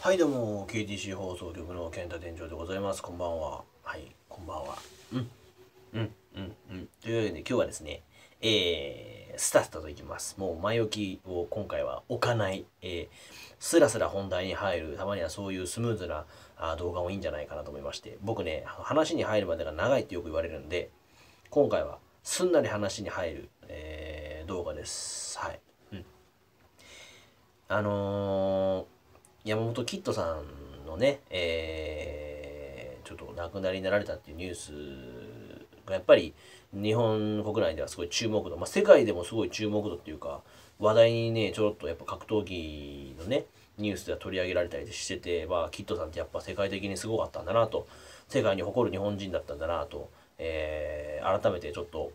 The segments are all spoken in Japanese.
はいどうも KTC 放送局の健太店長でございます。こんばんは。はい、こんばんは。というわけで今日はですね、スタスタといきます。もう前置きを今回は置かない、スラスラ本題に入る、たまにはそういうスムーズな動画もいいんじゃないかなと思いまして、僕ね、話に入るまでが長いってよく言われるんで、今回はすんなり話に入る、動画です。はい。あのー山本キッドさんのね、ちょっと亡くなりになられたっていうニュースがやっぱり日本国内ではすごい注目度、世界でもすごい注目度っていうか話題にねちょろっとやっぱ格闘技のねニュースでは取り上げられたりしてて、キッドさんってやっぱ世界的にすごかったんだなと、世界に誇る日本人だったんだなと、改めてちょっと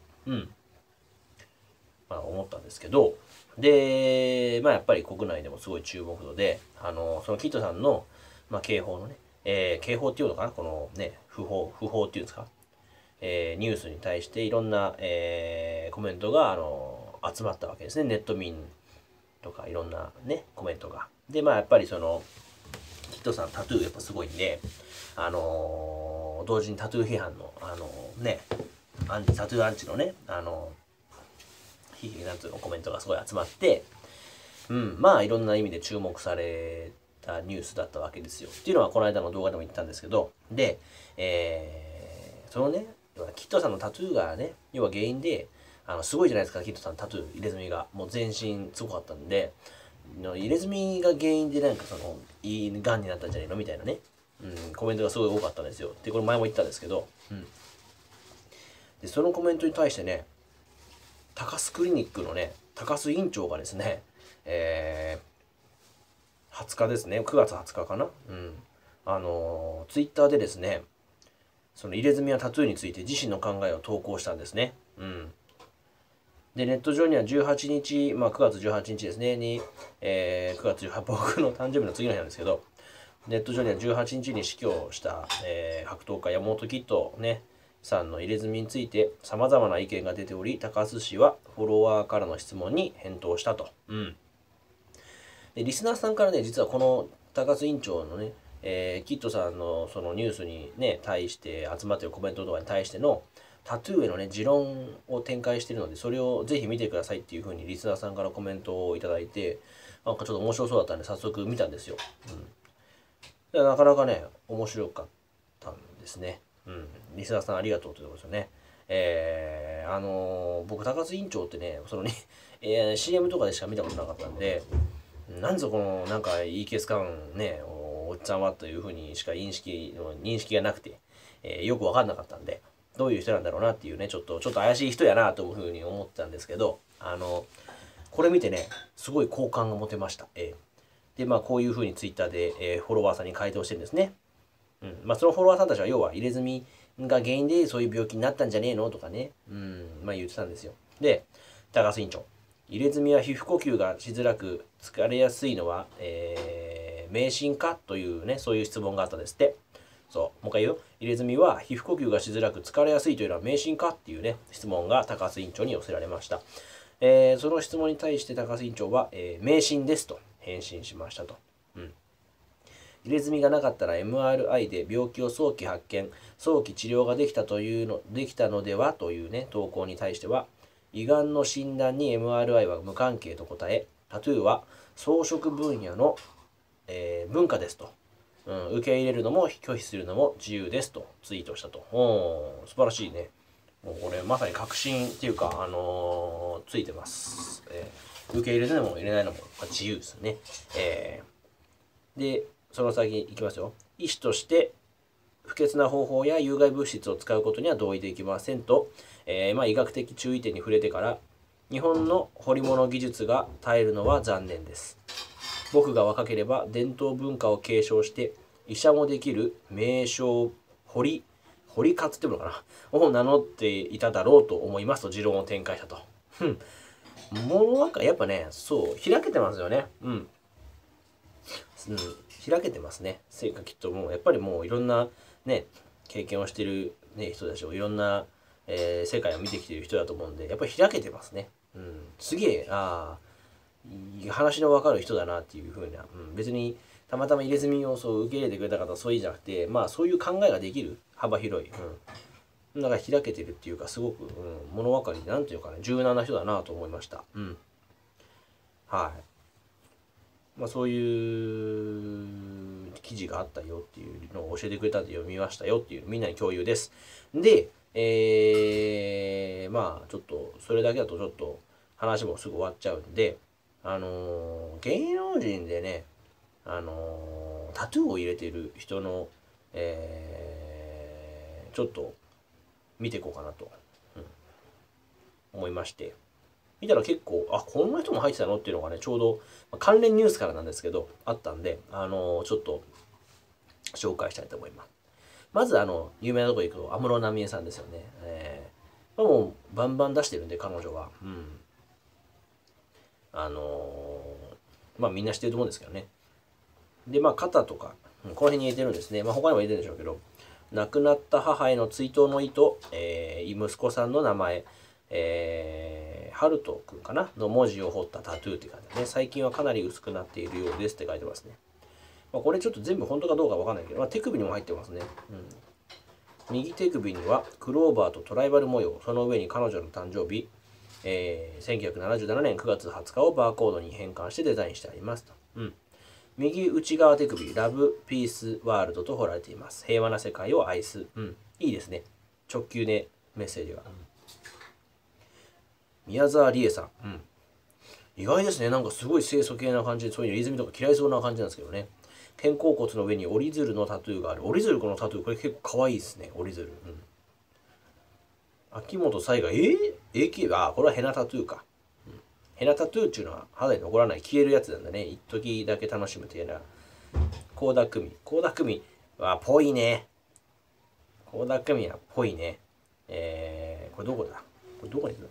思ったんですけど、で、やっぱり国内でもすごい注目度で、そのキッドさんの、警報のね、警報っていうのかな、このね、不法っていうんですか、ニュースに対していろんな、コメントが、集まったわけですね。ネット民とかいろんなね、コメントが。で、やっぱりその、キッドさんタトゥーやっぱすごいんで、同時にタトゥー批判の、タトゥーアンチのね、なんつうのコメントがすごい集まって、いろんな意味で注目されたニュースだったわけですよ。っていうのはこの間の動画でも言ったんですけど、で、そのね、キッドさんのタトゥーがね、要は原因で、すごいじゃないですか、キッドさんタトゥー、入れ墨が。もう全身すごかったんで、入れ墨が原因でなんかその、いい癌になったんじゃねえのみたいなね、コメントがすごい多かったんですよ。で、これ前も言ったんですけど、で、そのコメントに対してね、高須クリニックのね、高須院長がですね、20日ですね、9月20日かな、ツイッターでですね、その入れ墨やタトゥーについて自身の考えを投稿したんですね。で、ネット上には18日、9月18日ですね、9月18日、僕の誕生日の次の日なんですけど、ネット上には18日に死去した、格闘家山本キッドね、さんの入れ墨について様々な意見が出ており、高須氏はフォロワーからの質問に返答したと。で、リスナーさんからね、実はこの高須委員長のね、キッドさんのそのニュースにね、対して集まってるコメントとかに対してのタトゥーへのね、持論を展開しているので、それをぜひ見てくださいっていう風にリスナーさんからコメントをいただいて、なんかちょっと面白そうだったんで早速見たんですよ。でなかなかね、面白かったんですね。リスナーさんありがとうということですよね。僕、高津委員長ってね、そのね、CM とかでしか見たことなかったんで、なんぞこの、なんか、いいケース感ね、おっちゃんはというふうにしか認識がなくて、よくわかんなかったんで、どういう人なんだろうなっていうね、ちょっと怪しい人やなというふうに思ったんですけど、これ見てね、すごい好感が持てました。で、こういうふうにツイッターで、フォロワーさんに回答してるんですね。そのフォロワーさんたちは要は入れ墨が原因でそういう病気になったんじゃねえのとかね、言ってたんですよ。で、高須院長。入れ墨は皮膚呼吸がしづらく疲れやすいのは、迷信かというね、そういう質問があったんですって。そう、もう一回言うよ。入れ墨は皮膚呼吸がしづらく疲れやすいというのは迷信かっていうね、質問が高須院長に寄せられました。その質問に対して高須院長は、迷信ですと返信しましたと。入れ墨がなかったら MRI で病気を早期発見、早期治療ができたのではというね、投稿に対しては、胃がんの診断に MRI は無関係と答え、タトゥーは装飾分野の、文化ですと、受け入れるのも拒否するのも自由ですとツイートしたと。素晴らしいね。もうこれまさに確信っていうか、ついてます。受け入れるのも入れないのも自由ですね。で、その先いきますよ。医師として不潔な方法や有害物質を使うことには同意できませんと、医学的注意点に触れてから、日本の彫り物技術が絶えるのは残念です。僕が若ければ伝統文化を継承して医者もできる名称堀活っていうのかなを名乗っていただろうと思いますと持論を展開したと。もうなんかやっぱね、そう開けてますよね。開けてますね。せいかきっともうやっぱりもういろんなね経験をしてる、ね、人たちをいろんな、世界を見てきている人だと思うんでやっぱり開けてますね。すげえ話の分かる人だなっていうふうな、別にたまたま入れ墨要素を受け入れてくれた方はそういうんじゃなくて、まあそういう考えができる、幅広い、だから開けてるっていうか、すごく、物分かりで、なんていうかね、柔軟な人だなと思いました。はい。まあそういう記事があったよっていうのを教えてくれたんで読みましたよっていうみんなに共有です。で、まあちょっとそれだけだとちょっと話もすぐ終わっちゃうんで、芸能人でね、タトゥーを入れている人の、ちょっと見ていこうかなと、思いまして、見たら結構、あ、こんな人も入ってたのっていうのがね、ちょうど関連ニュースからなんですけど、あったんで、ちょっと紹介したいと思います。まず、有名なとこ行くと、安室奈美恵さんですよね。もう、バンバン出してるんで、彼女は。まあ、みんな知ってると思うんですけどね。で、まあ、肩とか、この辺に入れてるんですね。まあ、他にも入れてるんでしょうけど、亡くなった母への追悼の意と、息子さんの名前、ハルトくんかなの文字を彫ったタトゥーって感じでね、最近はかなり薄くなっているようですって書いてますね。まあ、これちょっと全部本当かどうかわかんないけど、まあ、手首にも入ってますね。右手首にはクローバーとトライバル模様、その上に彼女の誕生日、1977年9月20日をバーコードに変換してデザインしてありますと。右内側手首、ラブ、ピース、ワールドと彫られています。平和な世界を愛す。いいですね。直球でメッセージが。宮沢りえさん。意外ですね。なんかすごい清楚系な感じで、そういうリズムとか嫌いそうな感じなんですけどね。肩甲骨の上に折り鶴のタトゥーがある。折り鶴このタトゥー、これ結構可愛いですね。折り鶴。秋元才が、AK、これはヘナタトゥーか。ヘナタトゥーっていうのは肌に残らない消えるやつなんだね。一時だけ楽しむというのは。倖田來未。倖田來未はぽいね。倖田來未はぽいね。これどこだこれどこに行くの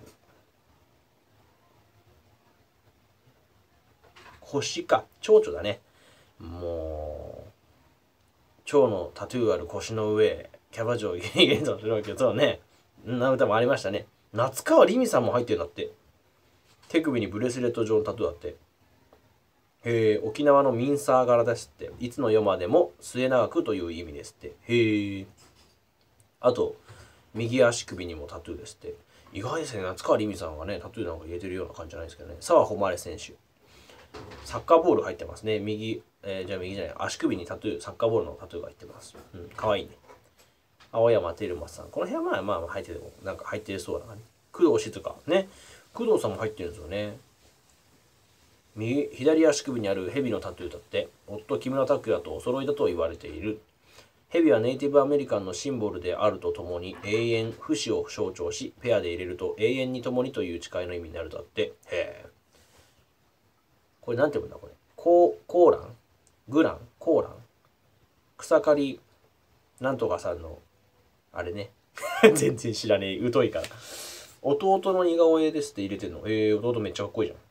腰か。蝶々だね。もう、蝶のタトゥーある腰の上、キャバ嬢現像しろけどね。んな歌もありましたね。夏川りみさんも入ってるんだって。手首にブレスレット状のタトゥーだって。沖縄のミンサー柄ですって。いつの世までも末永くという意味ですって。あと、右足首にもタトゥーですって。意外ですね。夏川りみさんがね、タトゥーなんか入れてるような感じじゃないですけどね。澤穂希選手。サッカーボール入ってますね。右じゃない。足首にタトゥー、サッカーボールのタトゥーが入ってます。かわいいね。青山テルマさん。この辺はまあ入ってる、なんか入ってるそうな感じ。工藤静香。ね。工藤さんも入ってるんですよね。左足首にある蛇のタトゥーだって、夫木村拓哉とお揃いだと言われている。蛇はネイティブアメリカンのシンボルであるとともに永遠、不死を象徴し、ペアで入れると永遠に共にという誓いの意味になるだって。これなんて読むんだこれ。コーラングランコーラン草刈なんとかさんの、あれね。全然知らねえ。疎いから。弟の似顔絵ですって入れてんの。弟めっちゃかっこいいじ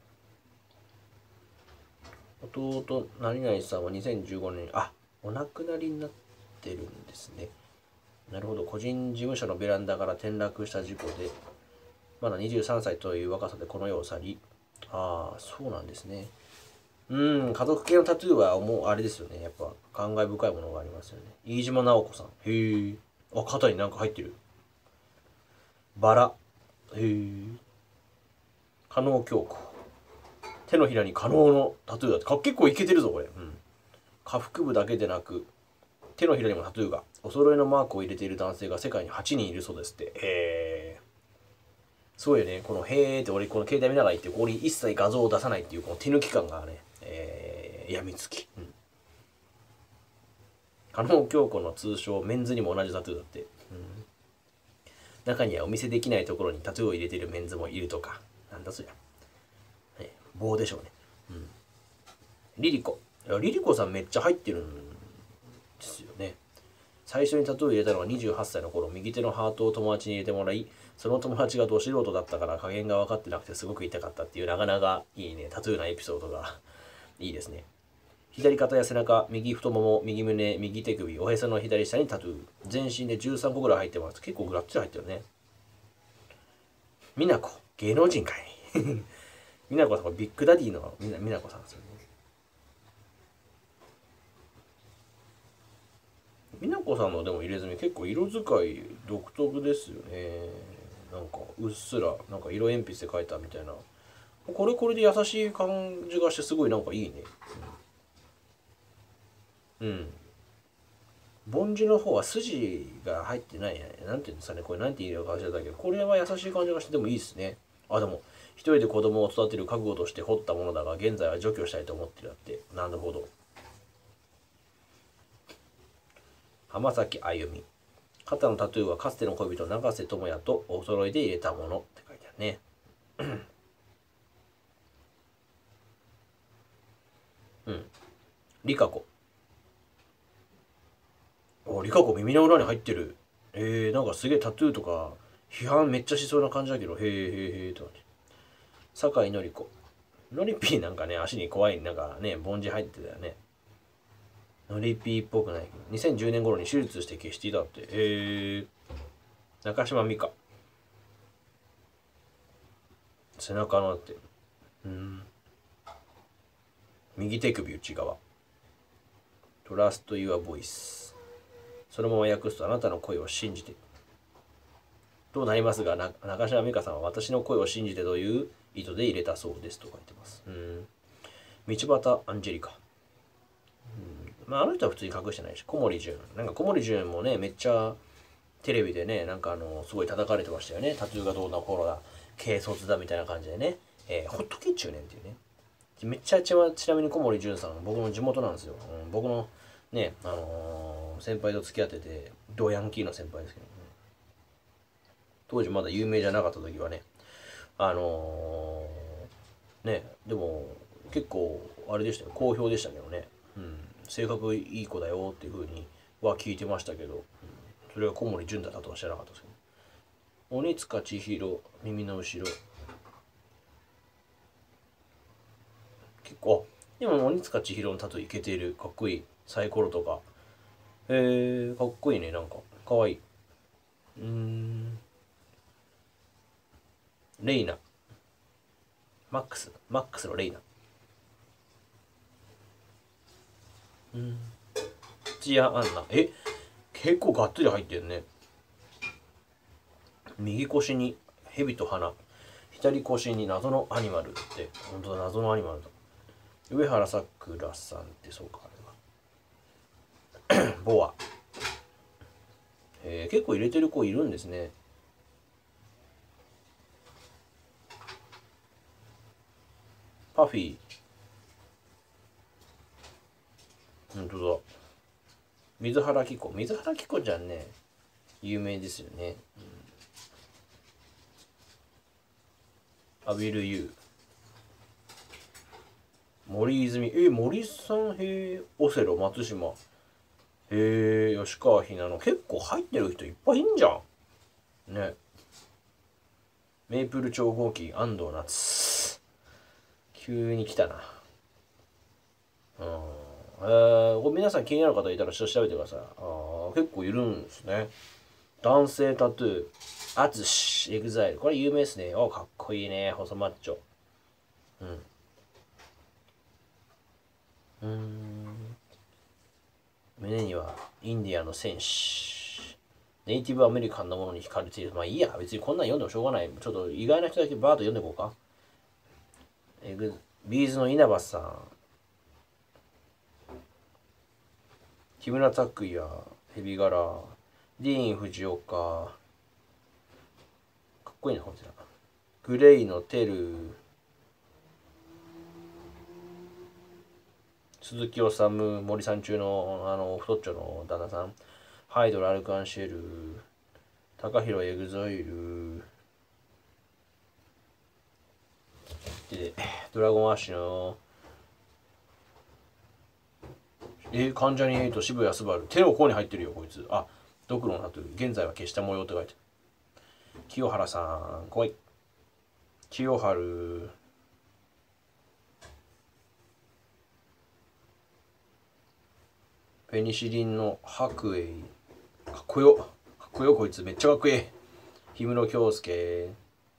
ゃん。弟、何々さんは2015年に、お亡くなりになってるんですね。なるほど。個人事務所のベランダから転落した事故で、まだ23歳という若さでこの世を去り、そうなんですね。家族系のタトゥーはもうあれですよね。やっぱ感慨深いものがありますよね。飯島直子さん。へえ。肩になんか入ってる。バラ。へえ。加納京子。手のひらに加納のタトゥーだって。結構いけてるぞ、これ。下腹部だけでなく、手のひらにもタトゥーが。お揃いのマークを入れている男性が世界に8人いるそうですって。すごいよね。このへーって俺この携帯見ながら言って、ここに一切画像を出さないっていうこの手抜き感がね、やみつき。加納京子の通称メンズにも同じタトゥーだって。中にはお見せできないところにタトゥーを入れているメンズもいるとか。なんだそりゃ。棒でしょうね。リリコ。リリコさんめっちゃ入ってるんですよね。最初にタトゥーを入れたのは28歳の頃、右手のハートを友達に入れてもらい、その友達がど素人だったから加減が分かってなくてすごく痛かったっていうなかなかいいね、タトゥーなエピソードがいいですね。左肩や背中、右太もも、右胸、右手首、おへその左下にタトゥー。全身で13個ぐらい入ってます。結構がっつり入ってるね。みなこ、芸能人かい。みなこさん、ビッグダディのみなこさんですよね。 美奈子さんのでも入れ墨結構色使い独特ですよね。なんかうっすらなんか色鉛筆で描いたみたいな。これこれで優しい感じがしてすごいなんかいいね。うん。ボンジの方は筋が入ってないね。なんていうんですかね。これなんて言うか忘れたけど、これは優しい感じがしてでもいいですね。あ、でも、一人で子供を育てる覚悟として彫ったものだが、現在は除去したいと思ってるって。なるほど。浜崎あゆみ。肩のタトゥーはかつての恋人永瀬智也とお揃いで入れたものって書いてあるね。うん。リカコ。お、リカコ耳の裏に入ってる。なんかすげえタトゥーとか批判めっちゃしそうな感じだけど、へえへえへえとかね。酒井のり子。のりぴーなんかね、足に怖い、なんかね、凡字入ってたよね。のりぴーっぽくないけど、2010年頃に手術して消していたって。中島美嘉。背中のって。うん。右手首内側。トラスト・ユア・ボイス。そのまま訳すとあなたの声を信じて。となりますが、中島美嘉さんは私の声を信じてという意図で入れたそうですと書いてます。道端アンジェリカ。まあ、あの人は普通に隠してないし、小森純。なんか小森純もね、めっちゃテレビでね、なんかすごい叩かれてましたよね。タトゥーがどうなこうだ、軽率だみたいな感じでね。ほっとけっちゅうねんっていうね。めっちゃちなみに小森純さん、僕の地元なんですよ。僕のね、先輩と付き合ってて、ドヤンキーの先輩ですけど、ね、当時まだ有名じゃなかった時はね、でも結構あれでしたよ、好評でしたけどね。性格いい子だよっていう風には聞いてましたけど、それが小森純だったとは知らなかったですけど。鬼塚千尋、耳の後ろ。結構、でも鬼塚千尋のタトゥーいけている。かっこいい。サイコロとか。かっこいいね、なんか。かわいい。レイナ。マックスのレイナ。土屋アンナ。結構がっつり入ってるね。右腰に蛇と花。左腰に謎のアニマルって。本当だ、謎のアニマルだ。上原さくらさんってそうか、あれは。ボア。結構入れてる子いるんですね。パフィー。本当だ。水原希子。水原希子ちゃんね、有名ですよね。アビルユー。森泉。森さん、オセロ、松島。吉川ひなの。結構入ってる人いっぱいいんじゃん。ね。メイプル超合金、安藤夏。急に来たな。これ皆さん気になる方いたら調べてください。結構いるんですね。男性タトゥー。アツシ、エグザイル。これ有名ですね。かっこいいね。細マッチョ。胸にはインディアンの戦士。ネイティブアメリカンのものに惹かれている。まあいいや。別にこんなん読んでもしょうがない。ちょっと意外な人だけバーッと読んでいこうか。ビーズの稲葉さん。木村拓哉、ヘビ柄、ディーン・フジオカ、かっこいいな、ほんとだ。グレイのテル、鈴木治、森さん中の太っちょの旦那さん、ハイドル・アルカンシェル、高弘エグザイル、で、ドラゴンアッシュの、関ジャニ∞渋谷昴手の甲に入ってるよこいつ。ドクロのタトゥー現在は消した模様って書いてある。清原さん来い。清春。ペニシリンの白衣。かっこよこいつめっちゃかっこいい。氷室京介。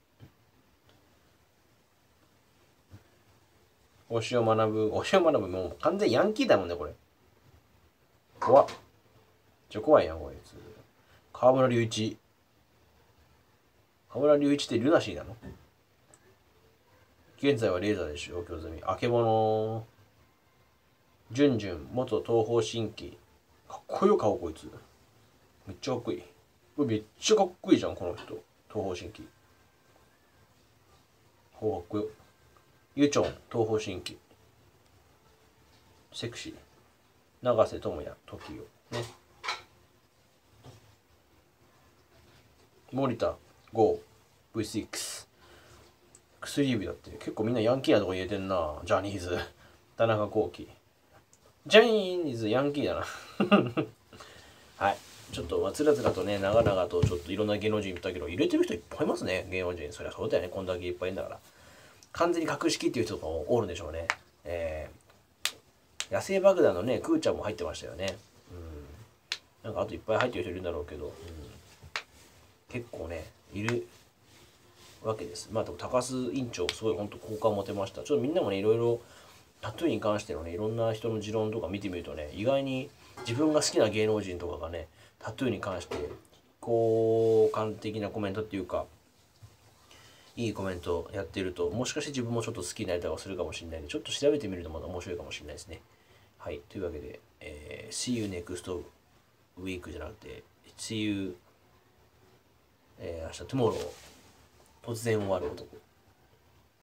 押尾学もう完全ヤンキーだもんねこれ。怖っ。 ちょ怖いやんこいつ。河村隆一。河村隆一ってルナシーなの？現在はレーザーで消去済み。あけぼの。ジュンジュン元東方神起。かっこよ顔こいつ。めっちゃかっこいい。これめっちゃかっこいいじゃんこの人。東方神起。ほうかっこよ。ユチョン東方神起。セクシー。永瀬智也 TOKIO ね。森田 GO V6。薬指だって結構みんなヤンキーなとこ入れてんな。ジャニーズ。田中聖。ジャニーズヤンキーだな。はい。ちょっとつらつらとね、長々とちょっといろんな芸能人言ったけど、入れてる人いっぱいいますね、芸能人。そりゃそうだよね、こんだけいっぱいいるんだから。完全に格式っていう人とかもおるんでしょうね。野生爆弾のね、クーちゃんも入ってましたよね。なんかあといっぱい入ってる人いるんだろうけど、結構ね、いるわけです。まあでも高須院長、すごい本当好感を持てました。ちょっとみんなもね、いろいろタトゥーに関してのね、いろんな人の持論とか見てみるとね、意外に自分が好きな芸能人とかがね、タトゥーに関して好感的なコメントっていうか、いいコメントやってると、もしかして自分もちょっと好きになりたりするかもしれないので、ちょっと調べてみるとまた面白いかもしれないですね。はい、というわけで、See you next week じゃなくて、See you、明日 tomorrow 突然終わる男。